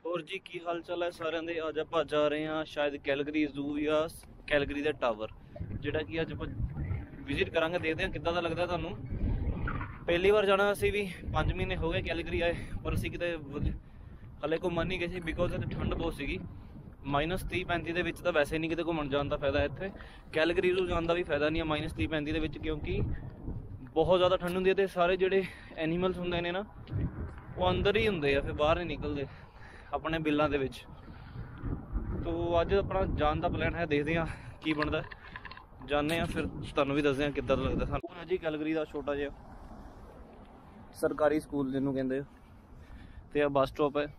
ਹੋਰ ਜੀ ਕੀ ਹਾਲ ਚਾਲ ਹੈ ਸਾਰਿਆਂ ਦੇ। ਅੱਜ ਆਪਾਂ ਜਾ ਰਹੇ ਹਾਂ ਸ਼ਾਇਦ ਕੈਲਗਰੀ ਜ਼ੂ ਜਾਂ ਕੈਲਗਰੀ ਦਾ ਟਾਵਰ, ਜਿਹੜਾ ਕਿ ਅੱਜ ਆਪਾਂ ਵਿਜ਼ਿਟ ਕਰਾਂਗੇ। ਦੇਖਦੇ ਹਾਂ ਕਿੱਦਾਂ ਦਾ ਲੱਗਦਾ ਤੁਹਾਨੂੰ। ਪਹਿਲੀ ਵਾਰ ਜਾਣਾ ਅਸੀਂ ਵੀ, 5 ਮਹੀਨੇ ਹੋ ਗਏ ਕੈਲਗਰੀ ਆਏ, ਪਰ ਅਸੀਂ ਕਿਤੇ ਹਲੇ ਘੁੰਮਣ ਨਹੀਂ ਗਏ ਸੀ ਬਿਕੋਜ਼ ਇੱਥੇ ਠੰਡ ਬਹੁਤ ਸੀਗੀ। -30-35 ਦੇ ਵਿੱਚ ਤਾਂ ਵੈਸੇ ਨਹੀਂ ਕਿਤੇ ਘੁੰਮਣ ਜਾਣ ਦਾ ਫਾਇਦਾ। ਇੱਥੇ ਕੈਲਗਰੀ ਜ਼ੂ ਜਾਣ ਦਾ ਵੀ ਫਾਇਦਾ ਨਹੀਂ ਹੈ -30-35 ਦੇ ਵਿੱਚ, ਕਿਉਂਕਿ ਬਹੁਤ ਜ਼ਿਆਦਾ ਠੰਡ ਹੁੰਦੀ ਹੈ ਅਤੇ ਸਾਰੇ ਜਿਹੜੇ ਐਨੀਮਲਸ ਹੁੰਦੇ ਨੇ ਨਾ ਉਹ ਅੰਦਰ ਹੀ ਹੁੰਦੇ ਆ, ਫਿਰ ਬਾਹਰ ਨਹੀਂ ਨਿਕਲਦੇ ਆਪਣੇ ਬਿੱਲਾਂ ਦੇ ਵਿੱਚ। ਤੋ ਅੱਜ ਆਪਣਾ ਜਾਣ ਦਾ ਪਲਾਨ ਹੈ, ਦੇਖਦੇ ਹਾਂ ਕੀ ਬਣਦਾ। ਜਾਂਦੇ ਹਾਂ ਫਿਰ ਤੁਹਾਨੂੰ ਵੀ ਦੱਸਦੇ ਹਾਂ ਕਿੱਦਾਂ ਦਾ ਲੱਗਦਾ ਸਾਨੂੰ। ਜੀ ਕੈਲਗਰੀ ਦਾ ਛੋਟਾ ਜਿਹਾ ਸਰਕਾਰੀ ਸਕੂਲ ਜਿਹਨੂੰ ਕਹਿੰਦੇ, ਤੇ ਆ ਬੱਸ ਸਟਾਪ ਹੈ।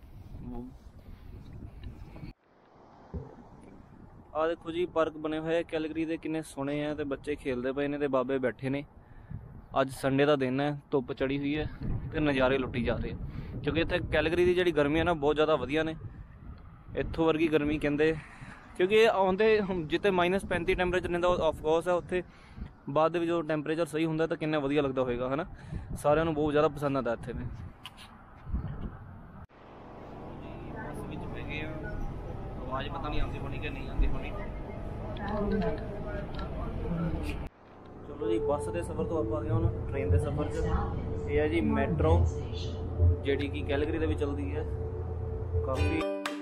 ਆ ਦੇਖੋ ਜੀ ਪਾਰਕ ਬਣੇ ਹੋਏ ਕੈਲਗਰੀ ਦੇ, ਕਿੰਨੇ ਸੋਹਣੇ ਆ, ਤੇ ਬੱਚੇ ਖੇਲਦੇ ਪਏ ਨੇ ਤੇ ਬਾਬੇ ਬੈਠੇ ਨੇ। ਅੱਜ ਸੰਡੇ ਦਾ ਦਿਨ ਹੈ, ਧੁੱਪ ਚੜੀ ਹੋਈ ਹੈ ਤੇ ਨਜ਼ਾਰੇ ਲੁੱਟੀ ਜਾ ਰਹੇ, ਕਿਉਂਕਿ ਇੱਥੇ ਕੈਲਗਰੀ ਦੀ ਜਿਹੜੀ ਗਰਮੀ ਹੈ ਨਾ ਬਹੁਤ ਜ਼ਿਆਦਾ ਵਧੀਆ ਨੇ। ਇੱਥੋਂ ਵਰਗੀ ਗਰਮੀ ਕਹਿੰਦੇ, ਕਿਉਂਕਿ ਇਹ ਆਉਂਦੇ ਜਿੱਥੇ -35 ਟੈਂਪਰੇਚਰ ਰਹਿੰਦਾ ਆਫਕੋਰਸ ਹੈ, ਉੱਥੇ ਬਾਅਦ ਦੇ ਵਿੱਚ ਜਦੋਂ ਟੈਂਪਰੇਚਰ ਸਹੀ ਹੁੰਦਾ ਤਾਂ ਕਿੰਨਾ ਵਧੀਆ ਲੱਗਦਾ ਹੋਏਗਾ, ਹੈ ਨਾ। ਸਾਰਿਆਂ ਨੂੰ ਬਹੁਤ ਜ਼ਿਆਦਾ ਪਸੰਦ ਆਉਂਦਾ ਇੱਥੇ। ਨੇ ਬੱਸ ਵਿੱਚ ਪੈ ਗਏ ਆ, ਆਵਾਜ਼ ਪਤਾ ਨਹੀਂ ਆਉਂਦੀ ਹੋਣੀ ਕਿ ਨਹੀਂ ਆਉਂਦੀ ਹੋਣੀ। ਚਲੋ ਜੀ ਬੱਸ ਦੇ ਸਫ਼ਰ ਤੋਂ ਆਪਾਂ ਆ ਗਏ ਹੁਣ ਟ੍ਰੇਨ ਦੇ ਸਫ਼ਰ 'ਚ। ਇਹ ਹੈ ਜੀ ਮੈਟਰੋ, ਜਿਹੜੀ ਕਿ ਕੈਲਗਰੀ ਦੇ ਵਿੱਚ ਚੱਲਦੀ ਹੈ ਕਾਫੀ।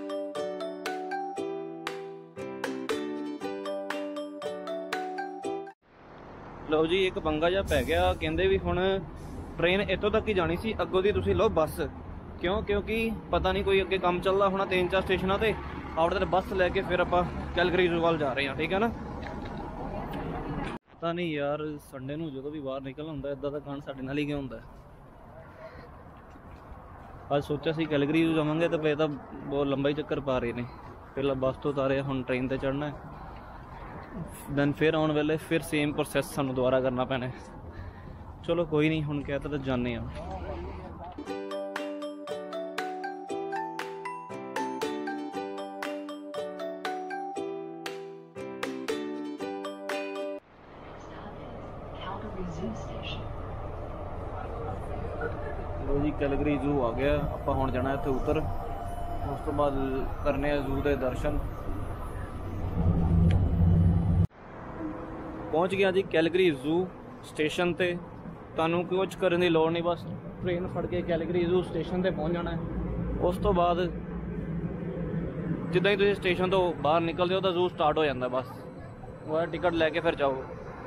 ਲਓ ਜੀ ਇੱਕ ਪੰਗਾ ਜਿਹਾ ਪੈ ਗਿਆ, ਕਹਿੰਦੇ ਵੀ ਹੁਣ ਟ੍ਰੇਨ ਇੱਥੋਂ ਤੱਕ ਹੀ ਜਾਣੀ ਸੀ, ਅੱਗੋਂ ਦੀ ਤੁਸੀਂ ਲਓ ਬੱਸ। ਕਿਉਂਕਿ ਪਤਾ ਨਹੀਂ ਕੋਈ ਅੱਗੇ ਕੰਮ ਚੱਲਦਾ ਹੋਣਾ 3-4 ਸਟੇਸ਼ਨਾਂ ਤੇ, ਆਉਟ ਤੇ ਬੱਸ ਲੈ ਕੇ ਫਿਰ ਆਪਾਂ ਕੈਲਗਰੀ ਜ਼ੂ ਵੱਲ ਜਾ ਰਹੇ ਹਾਂ, ਠੀਕ ਹੈ ਨਾ। ਪਤਾ ਨਹੀਂ ਯਾਰ, ਸੰਡੇ ਨੂੰ ਜਦੋਂ ਵੀ ਬਾਹਰ ਨਿਕਲ ਹੁੰਦਾ ਇੱਦਾਂ ਦਾ ਕਾਂਡ ਸਾਡੇ ਨਾਲ ਹੀ ਕਿਉਂ ਹੁੰਦਾ। ਅੱਜ ਸੋਚਿਆ ਸੀ ਕੈਲਗਰੀ ਜ਼ੂ ਜਾਵਾਂਗੇ ਤਾਂ ਫਿਰ ਤਾਂ ਬਹੁਤ ਲੰਬਾ ਹੀ ਚੱਕਰ ਪਾ ਰਹੇ ਨੇ। ਪਹਿਲਾਂ ਬੱਸ ਤੋਂ ਉਤਾਰੇ, ਹੁਣ ਟ੍ਰੇਨ ਤੇ ਚੜ੍ਹਨਾ ਹੈ, ਦੈਨ ਫਿਰ ਆਉਣ ਵੇਲੇ ਫਿਰ ਸੇਮ ਪ੍ਰੋਸੈਸ ਸਾਨੂੰ ਦੁਬਾਰਾ ਕਰਨਾ ਪੈਣਾ। ਚਲੋ ਕੋਈ ਨਹੀਂ, ਹੁਣ ਕਹਿ ਤਾਂ ਜਾਂਦੇ ਹਾਂ। ਲੋ ਜੀ ਕੈਲਗਰੀ ਜ਼ੂ ਆ ਗਿਆ, ਆਪਾਂ ਹੁਣ ਜਾਣਾ ਇੱਥੇ ਉਤਰ, ਉਸ ਤੋਂ ਬਾਅਦ ਕਰਨੇ ਆ ਜ਼ੂ ਦੇ ਦਰਸ਼ਨ। ਪਹੁੰਚ ਗਿਆ ਜੀ ਕੈਲਗਰੀ ਜ਼ੂ ਸਟੇਸ਼ਨ ਤੇ। ਤੁਹਾਨੂੰ ਕੁਝ ਕਰਨ ਦੀ ਲੋੜ ਨਹੀਂ, ਬਸ ਟ੍ਰੇਨ ਫੜ ਕੇ ਕੈਲਗਰੀ ਜ਼ੂ ਸਟੇਸ਼ਨ ਤੇ ਪਹੁੰਚ ਜਾਣਾ ਹੈ। ਉਸ ਤੋਂ ਬਾਅਦ ਜਿੱਦਾਂ ਹੀ ਤੁਸੀਂ ਸਟੇਸ਼ਨ ਤੋਂ ਬਾਹਰ ਨਿਕਲਦੇ ਹੋ ਤਾਂ ਜ਼ੂ ਸਟਾਰਟ ਹੋ ਜਾਂਦਾ। ਬਸ ਉਹ ਟਿਕਟ ਲੈ ਕੇ ਫਿਰ ਜਾਓ।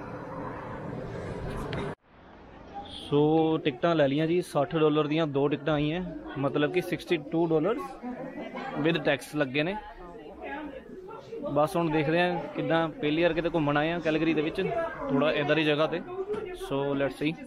ਸੋ ਟਿਕਟਾਂ ਲੈ ਲਈਆਂ ਜੀ, $60 ਦੀਆਂ 2 ਟਿਕਟਾਂ ਆਈਆਂ, ਮਤਲਬ ਕਿ $62 ਵਿਦ ਟੈਕਸ ਲੱਗੇ ਨੇ। ਬਸ ਹੁਣ ਦੇਖਦੇ ਹਾਂ ਕਿੱਦਾਂ, ਪਹਿਲੀ ਵਾਰ ਕਿਤੇ ਘੁੰਮਣ ਆਏ ਹਾਂ ਕੈਲਗਰੀ ਦੇ ਵਿੱਚ, ਥੋੜਾ ਇੱਧਰ ਦੀ ਜਗ੍ਹਾ ਤੇ। So let's see.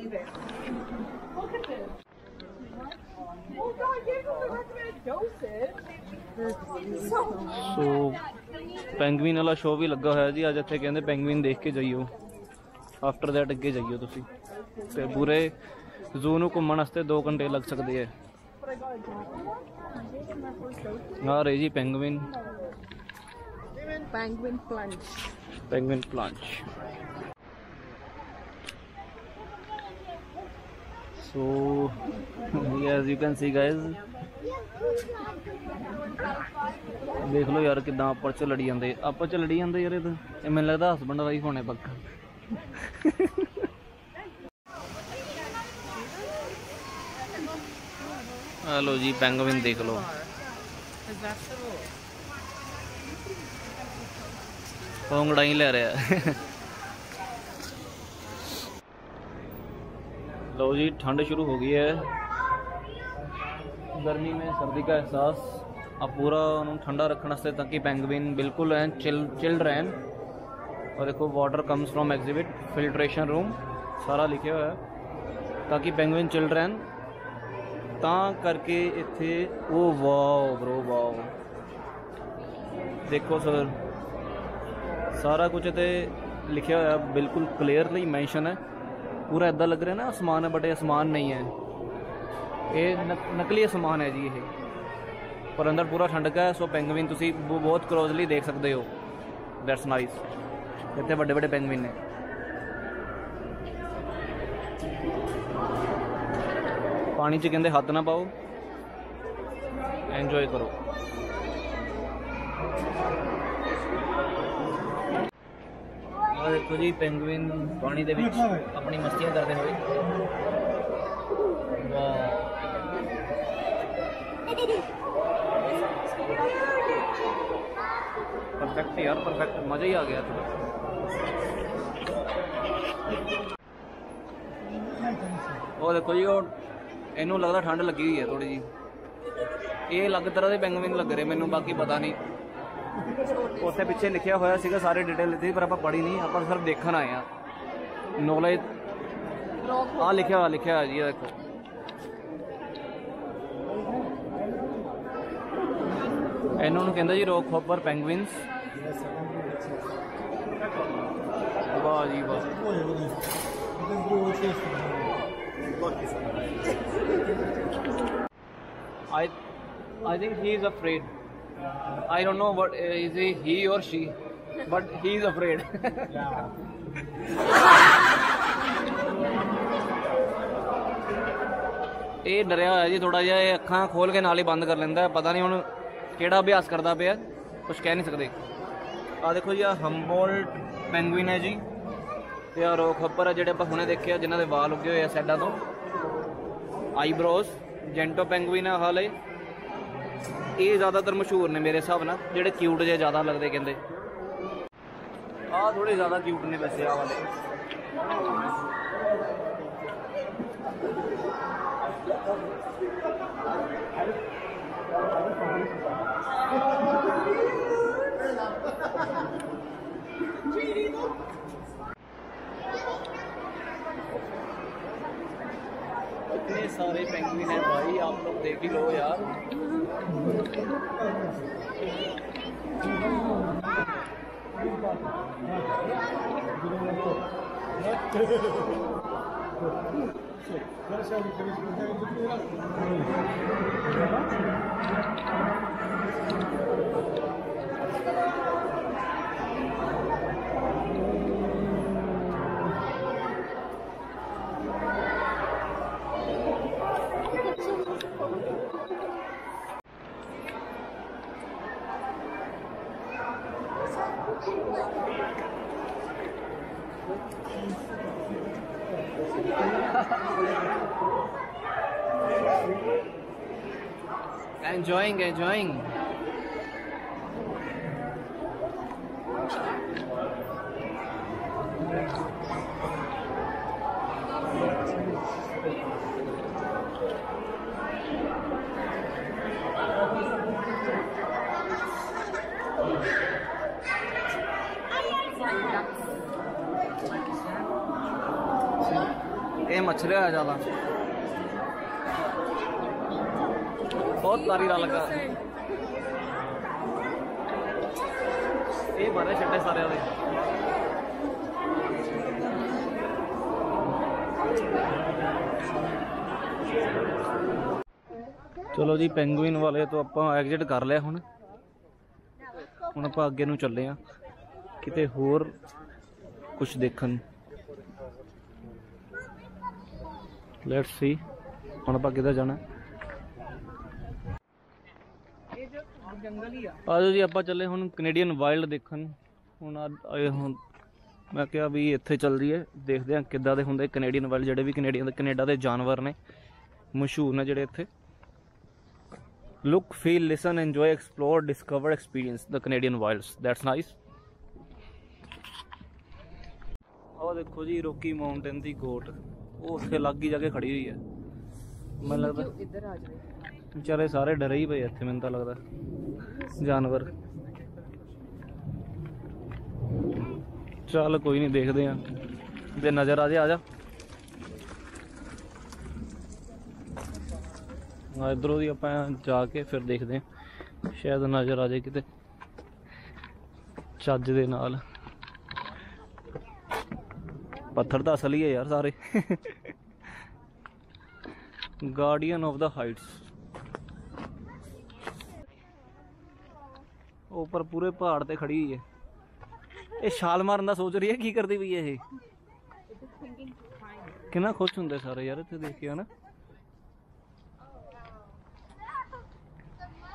ਸੋ ਪੈਂਗਵਿਨ ਵਾਲਾ ਸ਼ੋਅ ਵੀ ਲੱਗਾ ਹੋਇਆ ਜੀ ਅੱਜ ਇੱਥੇ, ਕਹਿੰਦੇ ਪੈਂਗਵਿਨ ਦੇਖ ਕੇ ਜਾਈਓ, ਆਫਟਰ ਦੈਟ ਅੱਗੇ ਜਾਈਓ ਤੁਸੀਂ। ਤੇ ਪੂਰੇ ਜ਼ੂ ਨੂੰ ਘੁੰਮਣ ਵਾਸਤੇ 2 ਘੰਟੇ ਲੱਗ ਸਕਦੇ ਹੈ। ਆ ਰਹੇ ਜੀ ਪੈਂਗਵਿਨ, penguin plunge. Penguin plunge. So as you can see guys, देख लो यार किदा आपस च लड़ी जाते, आपस च लड़ी जाते यार। ये मैंने लगता हसबैंड वाइफ होने पक्का। हेलो जी पेंगुइन देख लो, पोंगड़ाई ले रहा है। लो जी ठंड शुरू हो गई है, गर्मी में सर्दी का एहसास। अब पूरा उन्होंने ठंडा रखने वास्ते ताकि पेंगुइन बिल्कुल चिल्ड रहन। और देखो water comes from exhibit filtration room, सारा लिखे हुआ है ताकि पेंगुइन चिल्ड रहन। ता करके इत्थे ओ वाओ ब्रो वाओ, देखो सर सारा कुछ इत्थे लिखा हुआ है, बिल्कुल क्लियरली मैंशन है। पूरा इदा लग रहा है ना आसमान है, बट आसमान नहीं है, ये नकली आसमान है जी ये, पर अंदर पूरा ठंडक है। सो पेंगुइन तुसी बहुत क्लोजली देख सकते हो, दैट्स नाइस। इतने बड़े बड़े पेंगुइन ने। पानी च कहते हाथ ना पाओ, एंजॉय करो। देखो जी पेंगुइन पानी दे विच अपनी मस्तियां करते हुए। परफेक्ट यार, परफेक्ट, मज़ा ही आ गया थोड़ा। वो देखो जी, वो इनू लगता ठंड लगी हुई है थोड़ी जी। ये अलग तरह के पेंगुइन लग रहे मैनू, बाकी पता नहीं। उत्थे पिछे लिखा होया सीगा, सारी डिटेल ली थी पर आप पढ़ी नहीं, आप सिर्फ देखन आए हैं। नॉलेज आ लिखा है जी, देखो इन्होंने कहते जी रॉक हॉपर पेंगुइन्स। वाह जी वाह। I think he is afraid. I don't know what is he or she, but he is afraid. ये डरिया होया जी थोड़ा जिहा, अखां खोल के नाल ही बंद कर लेंदा, पता नहीं हुण किहड़ा अभ्यास करदा पिया, कुछ कह नहीं सकते। आ देखो जी, आ हम्बोल्ट पेंगुइन है जी, ते आ रॉक हॉपर है, जिहड़े आपां हुणे देखे जिन्हां दे वाल उगे होए आ साइडां तो, आईब्रोज। जेंटो पेंगुइन है हाले, ये ज़्यादातर मशहूर ने मेरे हिसाब नाल, जेहड़े क्यूट जे ज़्यादा लगते कहते। आ थोड़े ज़्यादा क्यूट ने वैसे आ वाले। इतने सारे पेंगुइन है भाई, आप लोग देख ही लो यार। Enjoying. ये मछली है ज़्यादा, बहुत तारी लगा। ये बड़े छट्टे सारे वाले। चलो जी, पेंगुइन वाले तो आप एग्जिट कर लिया। हुण आप अगे नूं चले आ किते होर कुछ देखन। लेट्स सी हुण आप किधर जाना। आजो जी, आप चले हुण कनेडियन वाइल्ड देखन। हुण मैं क्या भी इत्थे चल रही है, देखते हैं किद्दां दे हुंदे कनेडियन वाइल्ड, जिहड़े भी कनेडा दे जानवर ने मशहूर ने जिहड़े इत्थे। Look, feel, listen, enjoy, explore, discover, experience the Canadian wilds. That's nice. और देखो जी, रॉकी माउंटेन दी गोट, वो उत्थे अलग ही जगह खड़ी हुई है। मैं लगता इधर आ जाए, बेचारे सारे डरे ही पे इत्थे, मैनूं तां लगदा जानवर। चल कोई नहीं, देखते हैं जे नज़र आ जाए। आ जा इधरों दी आप जाके फिर देखते हैं, शायद नज़र आ जाए किते चज दे नाल। पत्थर तो असली है यार सारे। गार्डियन ऑफ द हाइट्स, ऊपर पूरे पहाड़ ते खड़ी हुई है। ये छाल मारन दा सोच रही है, की करती पई है? कितना खुश होंगे सारे यार इत्थे देख के, है ना।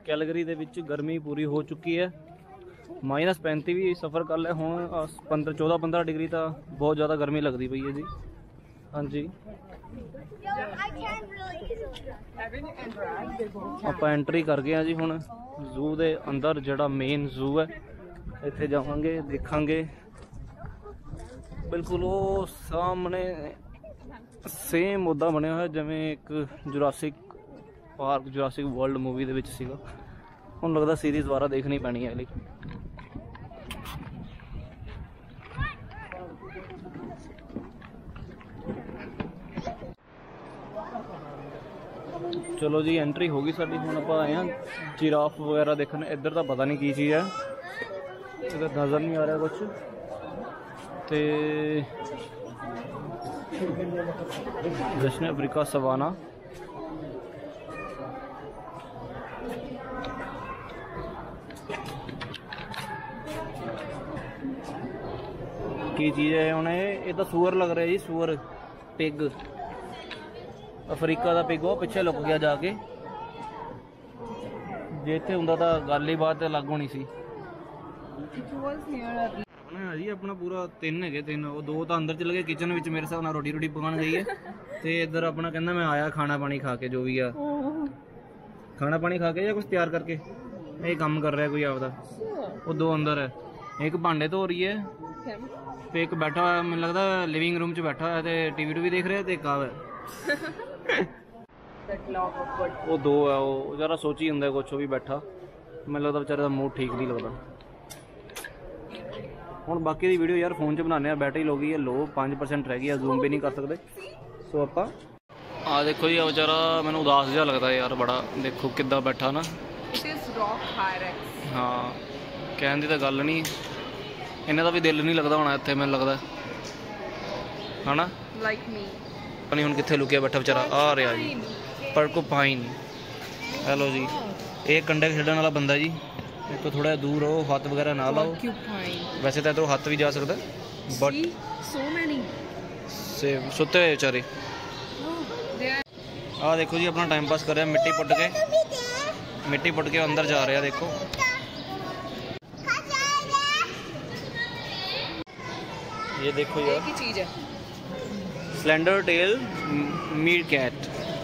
कैलगरी ਦੇ ਵਿੱਚ ਗਰਮੀ ਪੂਰੀ ਹੋ ਚੁੱਕੀ ਹੈ। -35 ਵੀ ਸਫ਼ਰ ਕਰ ਲਿਆ, ਹੁਣ 14-15 ਡਿਗਰੀ ਤਾਂ ਬਹੁਤ ਜ਼ਿਆਦਾ ਗਰਮੀ ਲੱਗਦੀ ਪਈ ਹੈ ਜੀ। ਹਾਂਜੀ ਆਪਾਂ ਐਂਟਰੀ ਕਰ ਗਏ ਆ ਜੀ ਹੁਣ ਜ਼ੂ ਦੇ ਅੰਦਰ, ਜਿਹੜਾ ਮੇਨ ਜ਼ੂ ਹੈ। ਇੱਥੇ ਜਾਵਾਂਗੇ, ਦੇਖਾਂਗੇ। ਬਿਲਕੁਲ ਉਹ ਸਾਹਮਣੇ ਸੇਮ ਉੱਦਾਂ ਬਣਿਆ ਹੋਇਆ ਜਿਵੇਂ ਇੱਕ Jurassic Park, Jurassic World movie ਦੇ ਵਿੱਚ ਸੀਗਾ। ਹੁਣ ਲੱਗਦਾ ਸੀਰੀਜ਼ ਦੁਬਾਰਾ ਦੇਖਣੀ ਪੈਣੀ ਹੈ ਲਈ। चलो जी एंट्री होगी साडी। हुण आपां आए हैं जिराफ वगैरह देखने। इधर तो पता नहीं की चीज़ है, इधर नज़र नहीं आ रहा कुछ। तो दक्षिण अफ्रीका सवाना, की चीज़ है उन्हें, ये तो सूअर लग रहा है जी, सूअर, पिग। अफ्रीका का पिग वो पिछे लुक गया जाके, जे इत्थे हुंदा तां गल ही बात अलग होनी सी। जी अपना पूरा 3 है, 3 वो 2 तो अंदर चले गए किचन में, मेरे हिसाब नाल रोटी पकाने गई है। तो इधर अपना कहना मैं आया खाना पानी खा के, जो भी आ खाना पानी खा के या कुछ तैयार करके ये काम कर रहा है कोई आपदा। वो 2 अंदर है, एक भांडे धो रही है, तो एक बैठा हुआ है, मैंने लगता लिविंग रूम च बैठा है, तो टीवी देख रहा है। तो एक आ वो 2 है, वो जरा सोची होंगे कुछ, भी बैठा। मैंने लगता बेचारे का मूड ठीक नहीं लगता। हूँ बाकी की वीडियो यार फोन च बनाने, बैटरी लो गई है लो, 5% रह गई है, जूम भी नहीं कर सकते। सो आप देखो जी, बेचारा मैंने उदास जहा लगता है यार बड़ा। देखो किदा बैठा ना। हाँ कहने की तो गल नहीं, इन्हें का भी दिल नहीं लगता होना इतने, मैंने लगता है ना। नहीं हूँ कितने लुकिया बैठा बेचारा। आ रहा जी पर्कोपाइन। हेलो जी, एक कंडे खेडन वाला बंदा जी। तो थोड़ा दूर हो, हाथ वगैरह ना लाओ। वैसे तो इधर हाथ भी जा सकता, बट सुते हुए बेचारे। आ देखो जी अपना टाइम पास कर रहे हैं, मिट्टी पुट के अंदर जा रहे हैं। देखो ये देखो यार, एक ही चीज है, slender tail meerkat.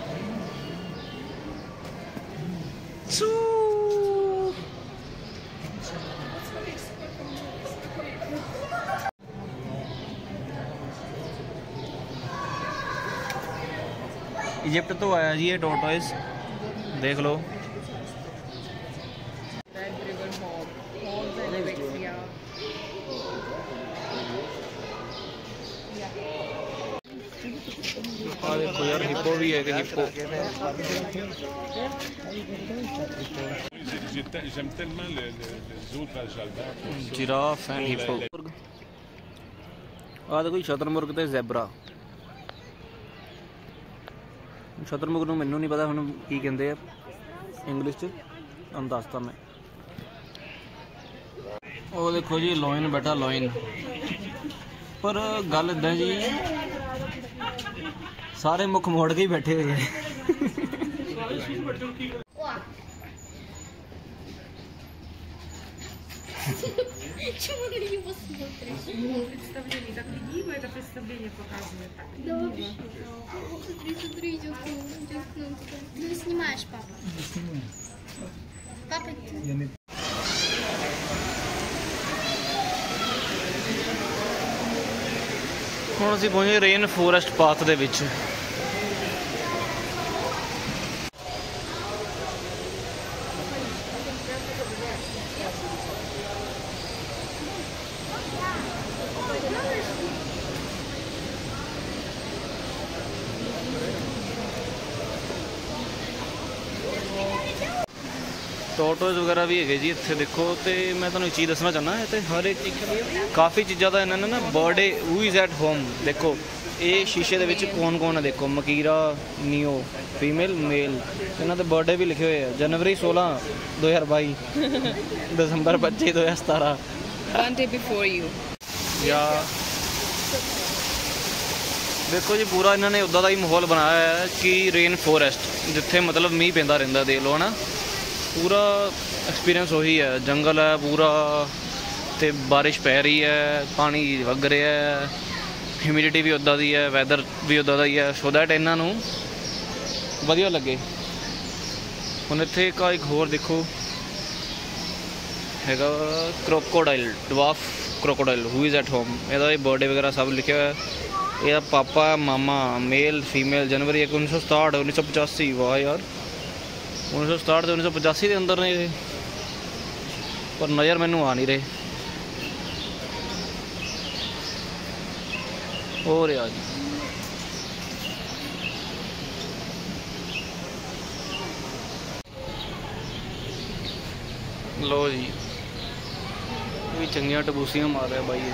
Egypt तो आया जी ये टोर्टोइस, देख लो। देखो यार हिप्पो भी है, कि हिप्पो। Giraffe and hippo. आ देखो शतरमुर्ग ते ज़ेबरा। शतरमुर्ग मैनू नहीं पता हुण की कहंदे आ इंग्लिश च, तुहानूं दसदा मैं। ओ देखो जी लॉयन बैठा, लॉयन। पर गल इदां जी, सारे मुख मोड़ के ही बैठे हुए हैं। Это представление показывает так. Смотри, ты снимаешь, папа. Папа, ਹੁਣ ਅਸੀਂ ਪਹੁੰਚੇ ਰੇਨ ਫੋਰੈਸਟ ਪਾਥ ਦੇ ਵਿੱਚ। टोटोज वगैरह भी है जी इतने देखो। तो मैं तुम्हें एक चीज़ दसना चाहना, इतने हर एक काफ़ी चीज़ों का इन्होंने ना birthday who is at home. देखो ये शीशे के कौन कौन है, देखो मकीरा, नियो, फीमेल, मेल। इन्होंने बर्थडे भी लिखे हुए हैं, जनवरी 16 2022, दिसंबर 25 2017। या देखो जी पूरा इन्होंने उदा का ही माहौल बनाया है कि रेन फॉरेस्ट, जिथे मतलब मीह पैंदा रहिंदा, देख लो है ना। पूरा एक्सपीरियंस वही है, जंगल है पूरा, तो बारिश पै रही है, पानी वग रहा है, ਹਿਊਮਿਡਿਟੀ भी उदा दी है, वैदर भी उदा दा ही है, सो दैट इन्हों वधिया लगे। ਹੁਣ ਇੱਥੇ एक होर देखो हैगा crocodile, dwarf crocodile who is at home. ਇਹਦਾ बर्थडे वगैरह सब लिखा हुआ है। यह पापा मामा मेल फीमेल जनवरी 1967 1985। वाह यार 1967 तो 1985 के अंदर ने, पर नज़र मैनू आ नहीं रहे। और यार लो जी भी चंगियां टबूसियां मार रहा भाई।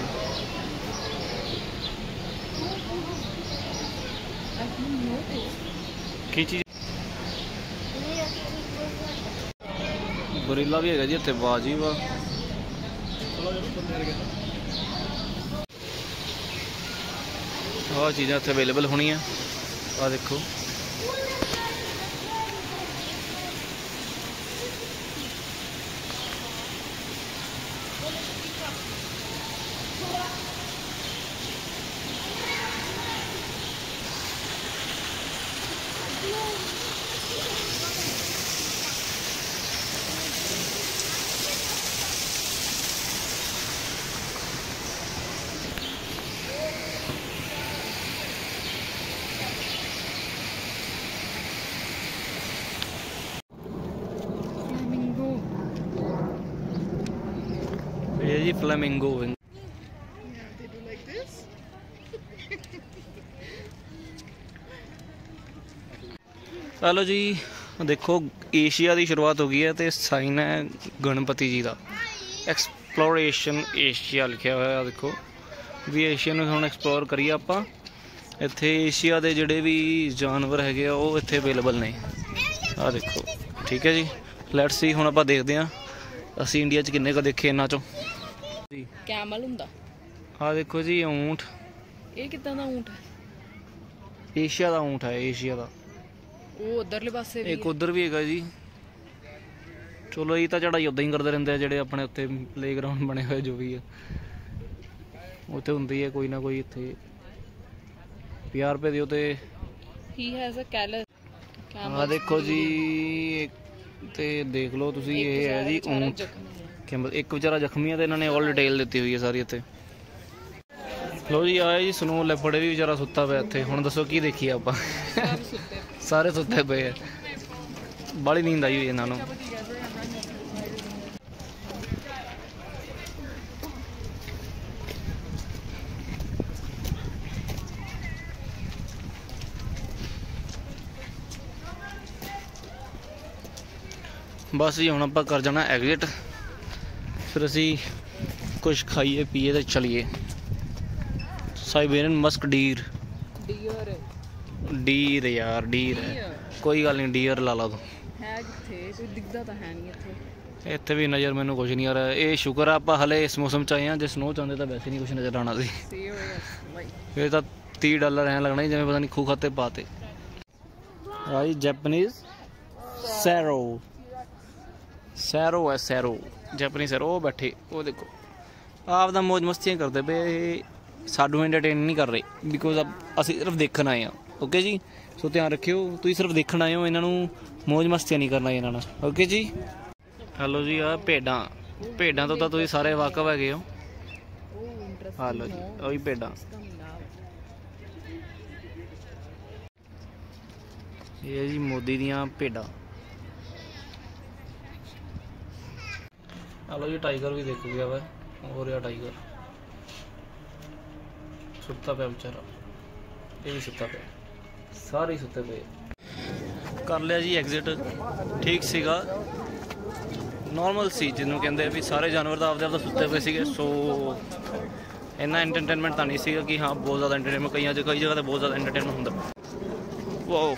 की चीज गोरिल्ला भी है जी इतने। वाह जी वाह। आह चीज़ां इतने अवेलेबल होनी है। आ देखो ये जी फ्लेमिंगो। चलो जी देखो एशिया की शुरुआत हो गई है, तो साइन है गणपति जी का। एक्सप्लोरेशन एशिया लिखा हुआ है, देखो भी एशिया में हम एक्सप्लोर करिए आप। इत्थे एशिया के जोड़े भी जानवर है वो इत्थे अवेलेबल ने। आ देखो ठीक है जी। लैट्स सी हुण आपां देखते हैं असी इंडिया च किन्ने का देखे इन्हां चों। कैमल हुंदा। आ देखो जी ऊंट। ये कितना दा ऊंट है? एशिया का ऊंट है, एशिया का। वो उधरले पासे भी एक उधर भी है जी। चलो ये तो चढ़ाई उदा ही करते रहते हैं जेडे अपने उत्ते प्ले ग्राउंड बने हुए जो भी है उत्ते हुंदी है कोई ना कोई। इत्थे 50 रुपए दिओ ते ही हैज अ कैमल। आ देखो जी ते देख लो तुसी, ये है जी ऊंट। एक बेचारा जख्मी है तो इन्होंने ऑल डिटेल दी हुई है सारी इत्थे। लो जी आए जी स्नो लेपर्ड भी बेचारा सुत्ता पे इत्थे। हुण दसो की देखिए आपां। सारे सुत्ते पे है, बड़ी नींद आई हुई है इन्होंने। बस जी हुण आपां कर जाना एग्जिट, फिर असी कुछ खाइए पीए तो चलिए। Siberian musk deer. डीर यार डीर है, कोई गल नहीं डीर ला ला तू। है किथे कोई दिखदा तां है नहीं इत्थे। इत्थे भी नज़र मैनू कुछ नहीं आ रहा। ये शुक्र है आपां हले इस मौसम च आए हैं, जे स्नो चाहते तो वैसे नहीं कुछ नज़र आना सी। फिर तो $30 ऐ लगना ही जिवें पता नहीं खूह खाते पाते। भाई जैपनीज सैरो, सैरो है सैरो, जैपनीज सैरो। वो बैठे वो देखो आप दा मौज मस्तियां करते पे, सानू एंटरटेन नहीं कर रहे बिकॉज अब असी सिर्फ देखने आए हैं। ओके जी, सो ध्यान रखियो तुम सिर्फ देखण आए हो, इन्हों मौज मस्तियां नहीं करना इन्होंने। ओके जी। हेलो जी आ भेडां। भेडां तो तुम सारे वाकफ है हो। हेलो जी वही भेडां। ये जी मोदी दियां भेडां। हेलो जी टाइगर भी देख गया वा। और या टाइगर सुत्ता पे बेचारा, ये भी सुत्ता पे, सारे सुत्ते पे। कर लिया जी एग्जिट, ठीक सीगा, नॉर्मल सी जिन्होंने कहते भी सारे जानवर तो आपदे आप सुत्ते पे सीगे। सो इन्ना एंटरटेनमेंट तो नहीं सीगा कि हाँ बहुत ज़्यादा एंटरटेनमेंट, कई जगह तो बहुत ज़्यादा एंटरटेनमेंट होंदा। वो